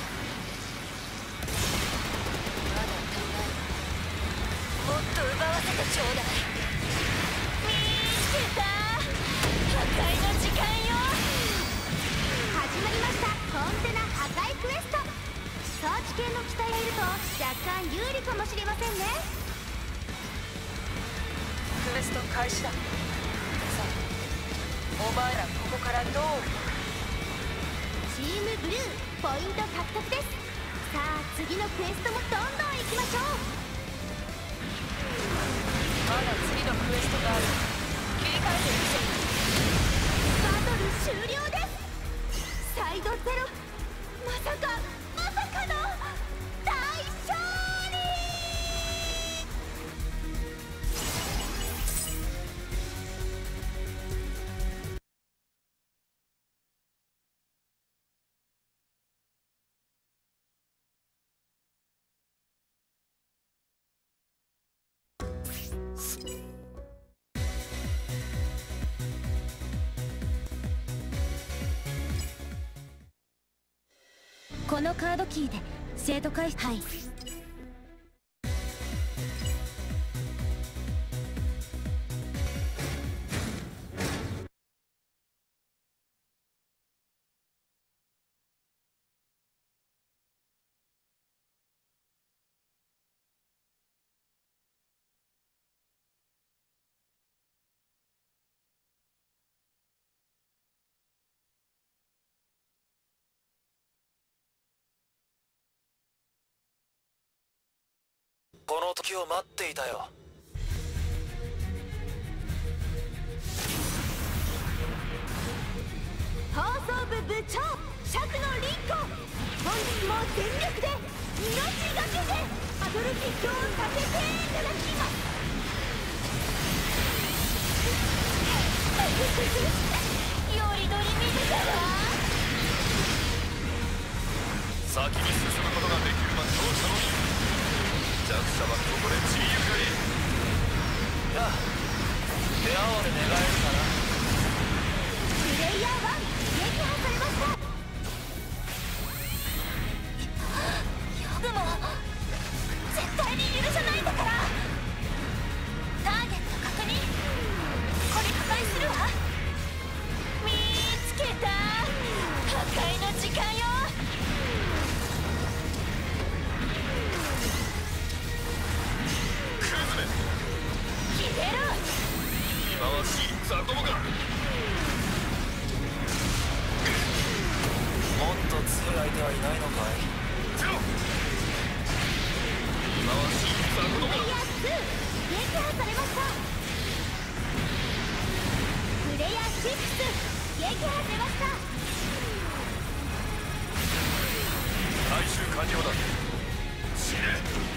まだ足りない。 もっと奪わせてちょうだい。見つけた。破壊の時間よ。始まりました。コンテナ破壊クエスト。サーチ系の機体がいると若干有利かもしれませんね。 クエスト開始だ。さあ、お前らここからどう。 チームブルーポイント獲得です。さあ次のクエストもどんどん行きましょう。 まだ次のクエストがある。切り替えていくぞ。 バトル終了です。サイドゼロ。まさかの大勝利。このカードキーで生徒会。はい。 この時を待っていたよ。 放送部部長釈野凛子、本日も全力で命がけでバトル実況をさせていただきます。よりどり見てたわ。 先に進むことができるまでどうしたの。弱者はここで散りゆくがいい。やあ、手合わで願えるかな。 プレイヤー1撃破されました。よくも絶対に許さないんだから。ターゲット確認。これ破壊するわ。見つけた。破壊の時間よ。消えろ。 今はしいザコモが。もっと強い相手はいないのかい。ゼロ。今はしいザコモが。 プレイヤー2撃破されました。プレイヤー6撃破出ました。 回収完了だ。死ね。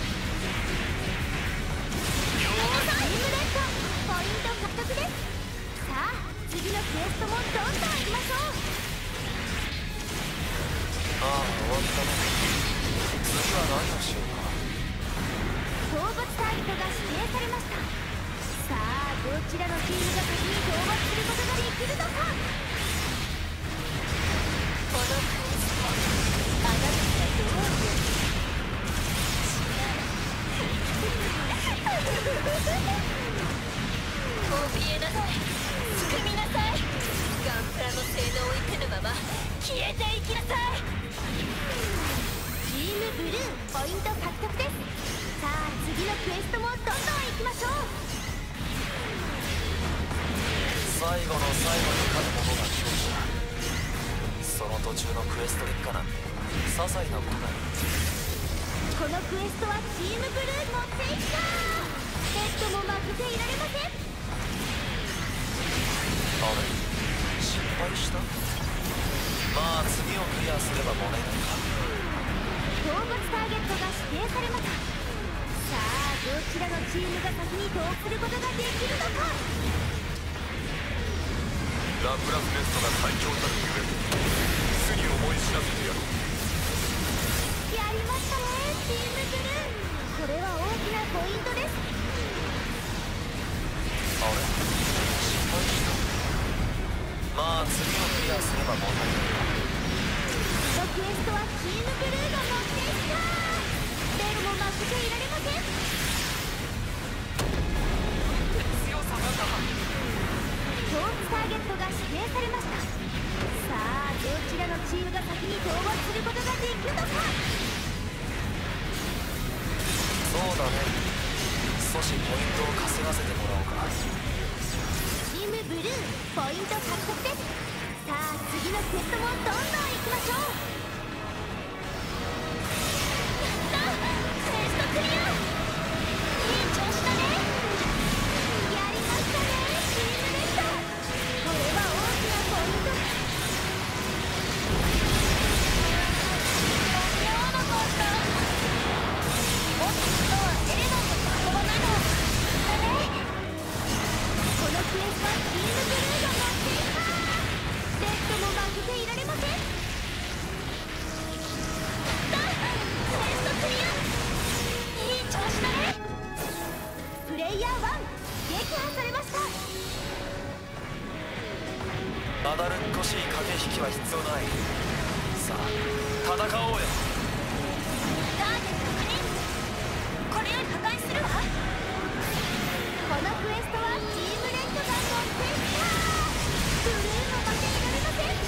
チームレッドポイント獲得です。さあ次のクエストもどんどん行きましょう。 ああ、 わったね。次は何をしようか。 討伐ターゲットが指定されました。さあどちらのチームが先に討伐することができるのか。このクエストあなたがどう怯えなさい、すくみなさい。ガンプラの性能を生けぬまま消えていきなさい。チームブルーポイント獲得です。さあ次のクエストもどんどん行きましょう。 最後の最後に勝つ者が勝者。その途中のクエスト結果なんて些細なことだよ。 このクエストはチームブルー持っていった。ペットも負けていられません。 あれ、失敗した。まあ次をクリアすれば問題ないか。 討伐ターゲットが指定されました。さあどちらのチームが先に投することができるのか。 ラプラスベストが最強たるゆえ巣に思い知らせてやろう。 やりましたねチームブルー。これは大きなポイントです。 あれ、失敗した。まあ次をクリアすれば問題ないか。 このクエストはチームブルーが持っていった。でも負けていられません。 強さなんだ。 討伐ターゲットが指定されました。さあどちらのチームが先に討伐することができるのか。 そうだね、少しポイントを稼がせてもらおうか。 チームブルーポイント獲得です。さあ次のクエストもどんどん行きましょう。やった、クエストクリア。いい調子だね。やりましたねチームレッド。これは大きなポイントです。間に合わなかった。もっとはエレガントに運ばないのだね。このクエストはチームブルーが持っていった。レッドも負けていられません。だ、クエストクリア。いい調子だね。プレイヤー1撃破されました。 まだるっこしい駆け引きは必要ない。さあ戦おうよ。 ターゲット確認。これより破壊するわ。このクエストはチームレッドが持っていった。ブルーも負けいられません。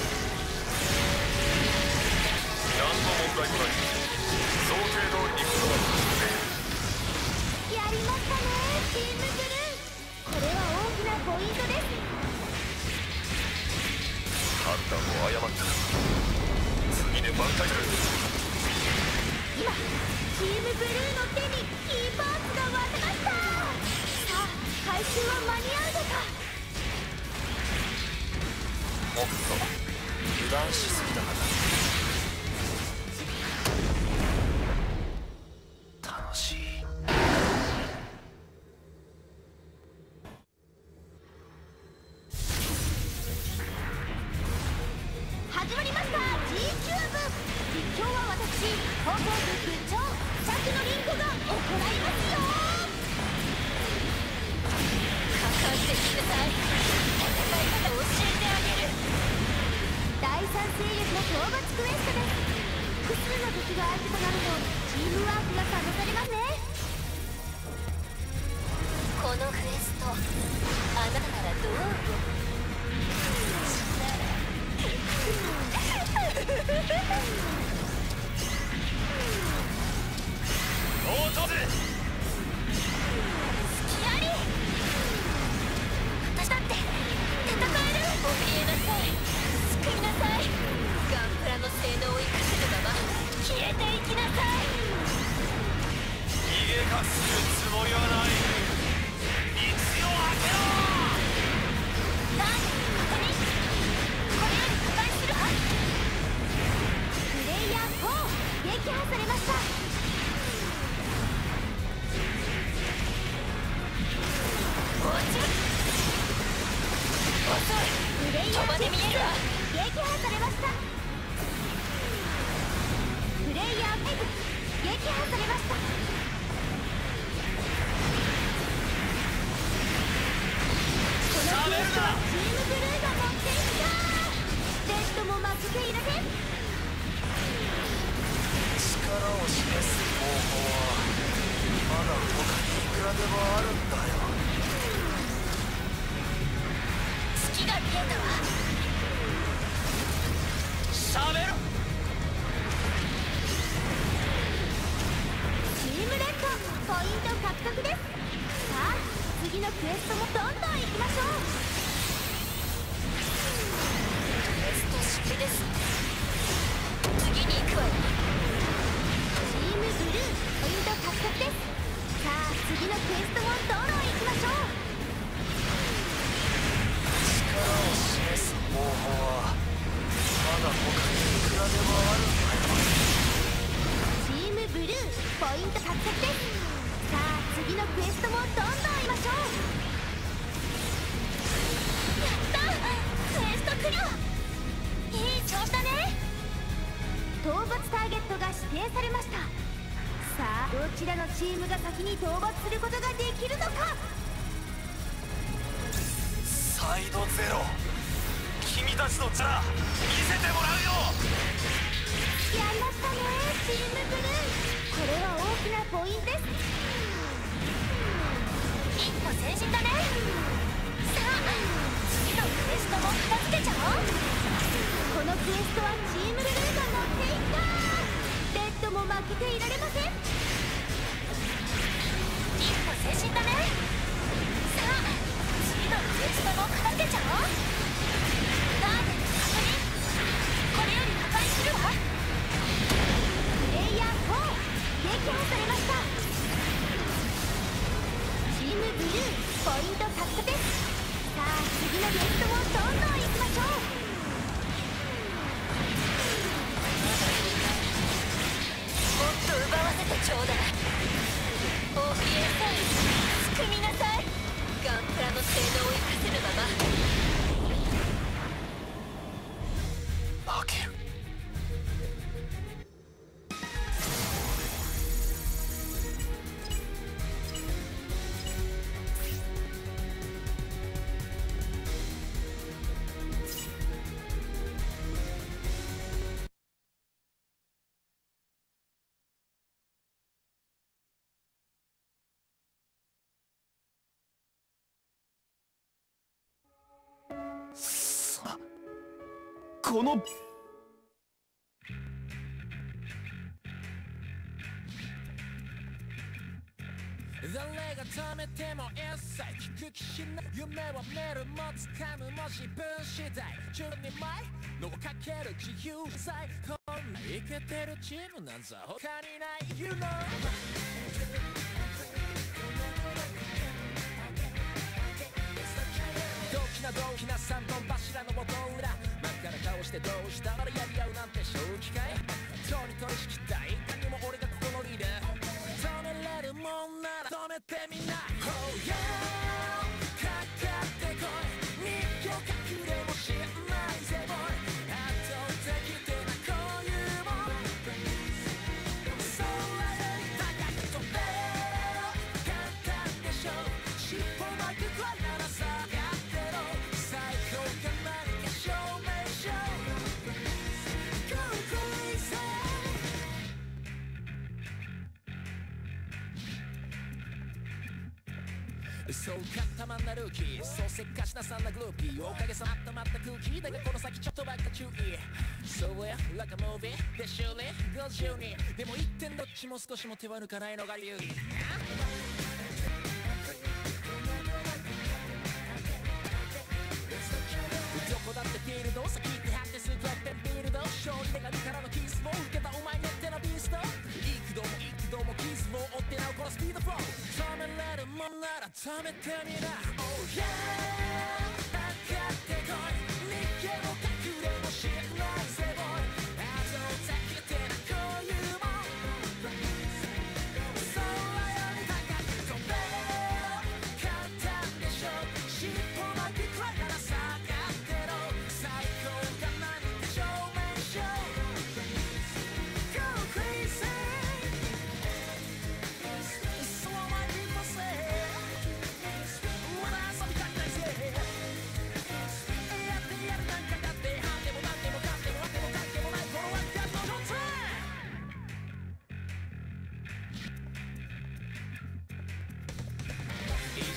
何の問題もない。想定通りに行くのはやりましたねチームブルー。これは大きなポイントです。 判断を誤った。次で挽回する。 今チームブルーの手にキーパーツが渡った。さあ回収は間に合うのか。 おっと油断しすぎたかな。楽しい。 始まりました G キューブ。実況は私放送部部長シャクのリンコが行いますよ。かかってきなさい。戦い方を教えてあげる。第三勢力の討伐クエストです。複数の敵が相手となるとチームワークが試されますね。このクエストあなたならどうよ。 おうどうぜ。 隙あり。私だって戦える。怯えなさい、救いなさい。ガンプラの性能を生かせるまま消えていきなさい。 逃げかするつもりはない。道を開けろ。 ターゲット確認。これより破壊するわ。プレイヤー4撃破されました。プレイヤー6撃破されました。 破されました。このクエストはチームブルーが持っていった。レッドも負けていません。 力を示す方法はまだ他にいくらでもあるんだよ。 月が見えたわ。 喋る。 チームレッドポイント獲得です。さあ次のクエストもどんどん行きましょう。クエスト終了です。次に行くわよ。チームブルーポイント獲得です。さあ次のクエストもどんどん行きましょう。 力を示す方法はまだ他にいくらでもあるんだよ。 チームブルーポイント獲得です。さあ次のクエストもどんどん行きましょう。やったクエストクリア。いい調子だね。討伐ターゲットが指定されました。さあどちらのチームが先に討伐することができるのか。 サイドゼロ、君たちの力見せてもらうよ。 やりましたねチームブルー。これは大きなポイントです。一歩前進だね。さあ次のクエストも片付けちゃおう。このクエストはチームブルーが持っていった。レッドも負けていられません。一歩前進だね。さあ次のクエストも片付けちゃおう。ガーデンの確認。これより破壊するわ。プレイヤー4撃破されました。チームブルーポイント獲得です。さあ次のゲストもどんどん行きましょう。もっと奪わせてちょうだい。おきえさえ組みなさい。ガンプラの性能を生かせるまま。 負ける。この誰が止めても一切聞く気しない。夢は見るも掴むも自分次第。10人前のかける自由さえこんなイケてるチームなんざ他にない You know同期な3本柱の元裏真っ赤な顔してどうしたならやり合うなんて正気かい。とに取り引きたい他にも俺がここのリーダー。止めれるもんなら止めてみな。Oh yeah かかってこい。日常隠れもしないぜボーイ。圧倒的ってなこういうもん。空より高く飛べろ。簡単でしょ。尻尾巻くくらいならさそう固まんなルーキー。そうせっかちなさんなグルーピー。おかげさま温まった空気だがこの先ちょっとばっか注意。そうや like a movie で修理50人でも一点どっちも少しも手は抜かないのが有利。どこだってフィールド先に発展するトップビルド。勝利女神からのキスを受けたお前ねってなビースト。幾度もキスを追ってなおこのスピードフォー。止めれるもんなら止めてみな。Oh yeah かかってこい。逃げも隠れもしないぜボーイ。圧倒的ってなこういうもん。空より高く飛べろ。簡単でしょ。尻尾巻きくらいならさ最高が何って証明書 Go crazy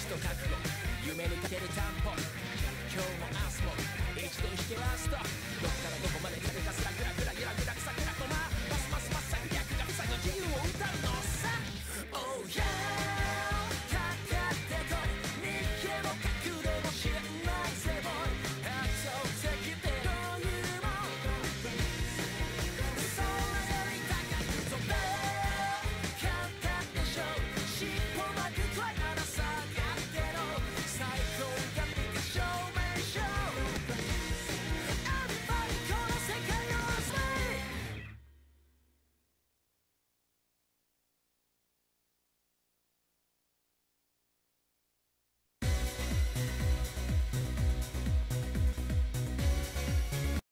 と覚悟夢にかける担保今日も明日も一度引けラストどっからどこまで風かすらグラグラグラグラグラグラ